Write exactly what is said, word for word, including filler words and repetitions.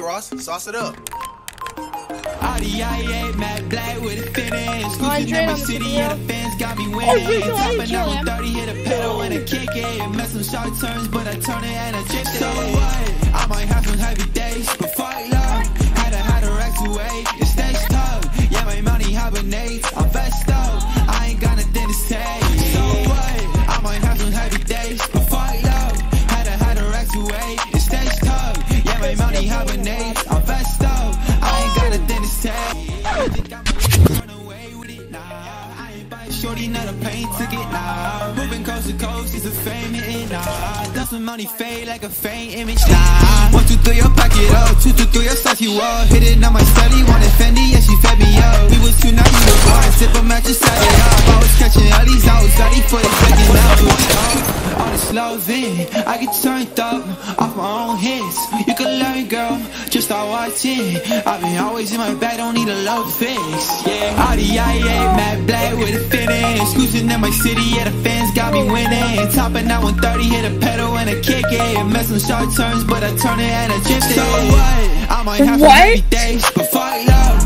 Ross. Sauce it up. All the I A Matt Black with a finish. Losing in my city, yeah, the fans got me winning. Dropping out with thirty, hit a pedal and a kick it. And mess some short turns, but I turn it and I drift it. So what? I might have some heavy days, but fuck love. Had to had a racks away, it stays tough. Yeah, my money hibernates, I'm vexed up. I ain't got nothing to say. So what? I might have some heavy days, but fuck love. Had to had a racks away, it stays tough. Yeah, my money hibernates, I'm vexed up. I ain't got nothing to say. I think I'm gonna run away with it, nah. I ain't buy shorty, not a pain ticket, nah. Moving coast to coast, it's a fame hitting, nah. That's when money fade like a faint image, nah. One, two, three, your pocket up. Two, two, three, your stuff you up. Hit it on my study, wanted Fendi, yeah, she fed me up. We was two, now you was one. Sip a match, just set it up. I was catching all these, I was ready for the second up. All the slows in, I get turned up off my own hits. You can learn, girl, just start watching. I've been always in my bag, don't need a low fix. Yeah, all the I A Matt Black with a finish. Cruising in my city, yeah, the fans got me winning. Topping out one thirty, hit a pedal and a kick it. Mess some short turns, but I turn it and I drift it. So what? I might have some heavy days, but fuck love.